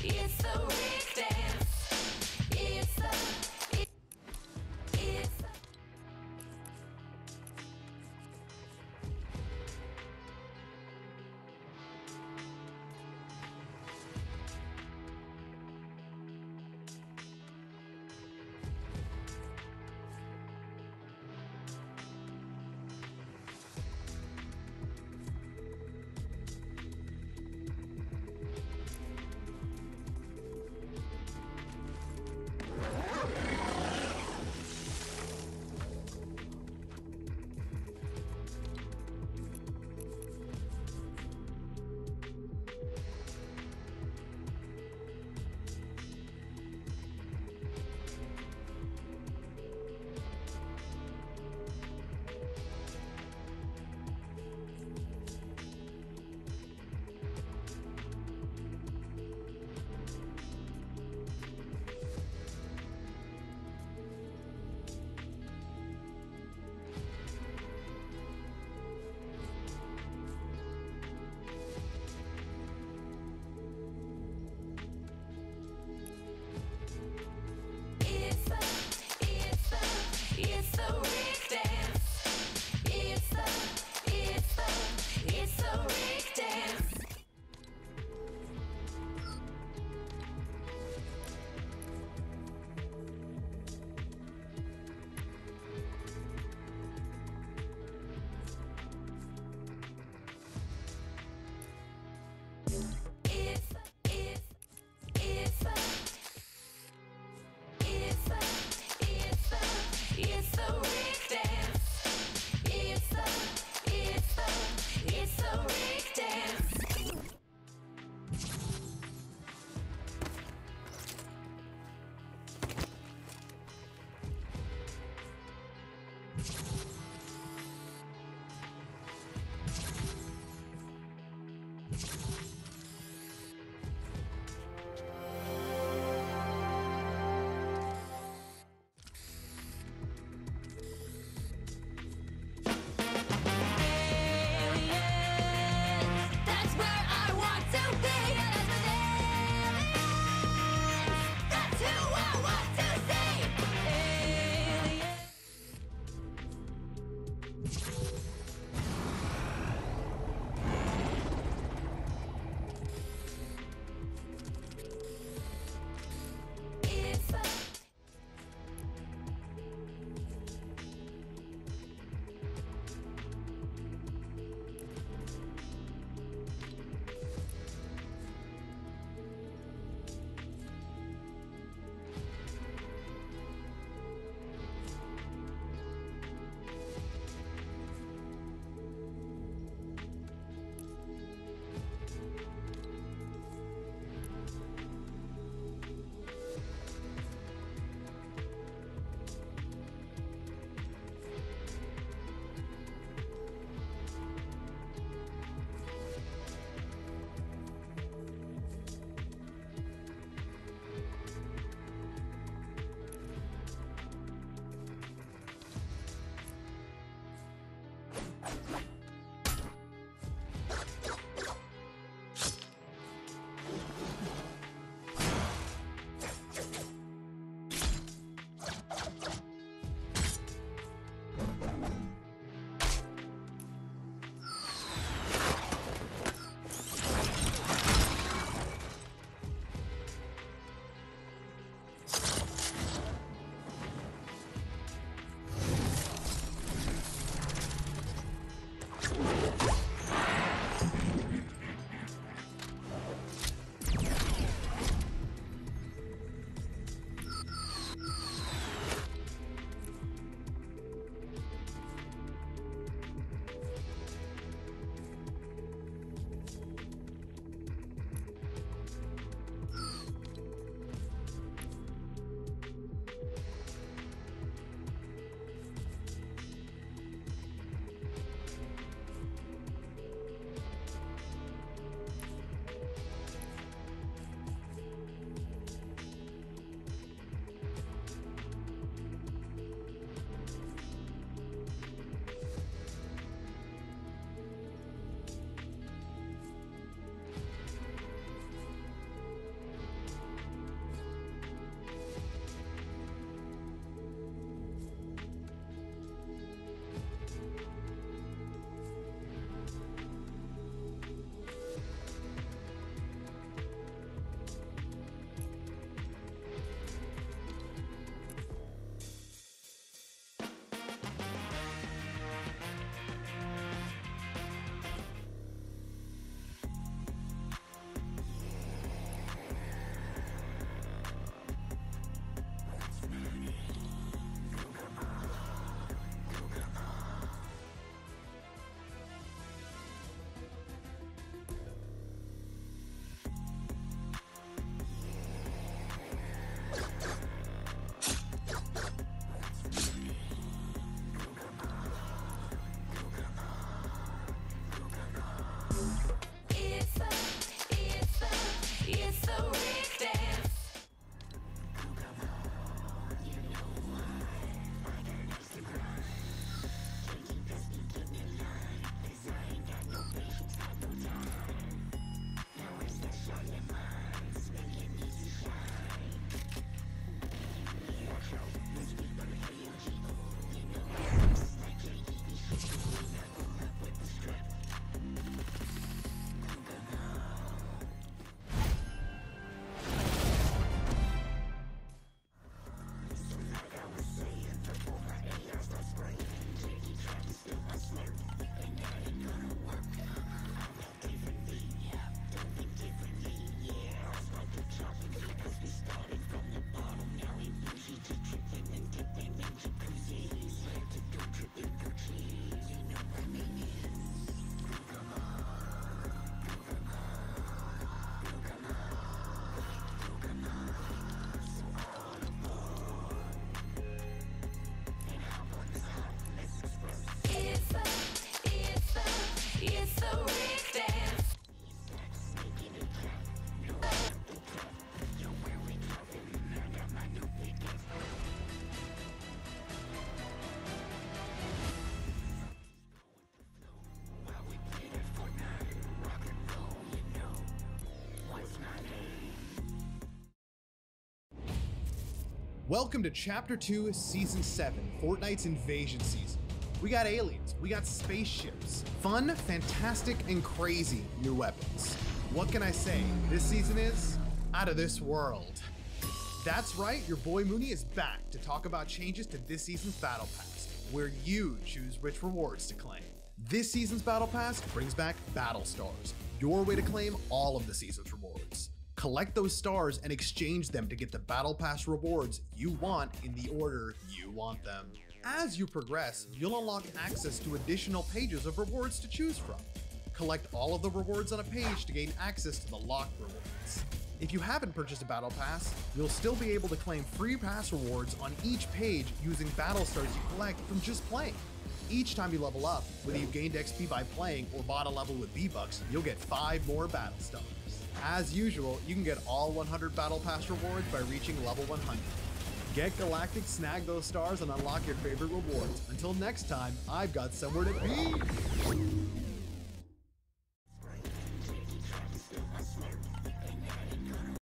It's the Rick Dance. It's the Welcome to Chapter 2, Season 7, Fortnite's Invasion Season. We got aliens, we got spaceships, fun, fantastic, and crazy new weapons. What can I say? This season is out of this world. That's right, your boy Mooney is back to talk about changes to this season's Battle Pass, where you choose which rewards to claim. This season's Battle Pass brings back Battle Stars, your way to claim all of the season's rewards. Collect those stars and exchange them to get the Battle Pass rewards you want in the order you want them. As you progress, you'll unlock access to additional pages of rewards to choose from. Collect all of the rewards on a page to gain access to the locked rewards. If you haven't purchased a Battle Pass, you'll still be able to claim free pass rewards on each page using Battle Stars you collect from just playing. Each time you level up, whether you gained XP by playing or bought a level with V-Bucks, you'll get 5 more Battle Stars. As usual, you can get all 100 Battle Pass rewards by reaching level 100. Get Galactic, snag those stars, and unlock your favorite rewards. Until next time, I've got somewhere to be!